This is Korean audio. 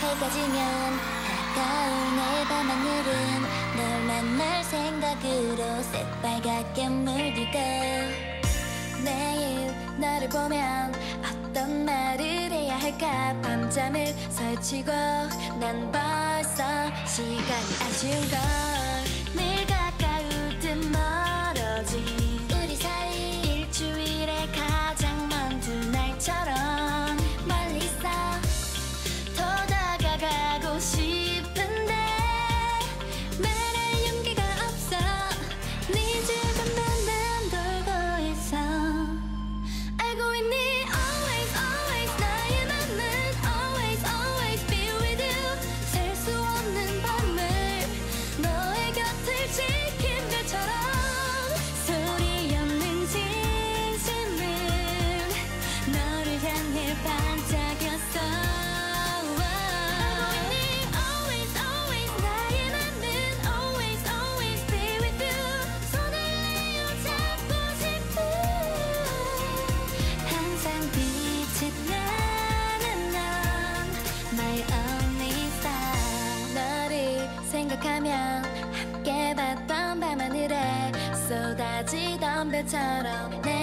해가 지면 다가올 내 밤하늘은 널 만날 생각으로 새빨갛게 물들고 매일 너를 보면 어떤 말을 해야 할까 밤잠을 설치고 난 벌써 시간이 아쉬운 걸 늘 가까울 듯 멀어진 우리 사이 일주일에 가장 먼 두 날처럼 멀리서 더 다가가고 싶은데 말할 용기가 없어 네 주변만 돌고 있어 알고 있니 always always 나의 맘은 always always be with you 셀 수 없는 밤을 너의 곁을 지킨 별처럼 소리 없는 진심은 너를 향해 반짝였어 알고 있니 always always 나의 맘은 always always be with you 손을 내어 잡고 싶은 항상 빛이 나는 넌 my only star 너를 생각하면 함께 봤던 밤하늘에 쏟아지던 별처럼 내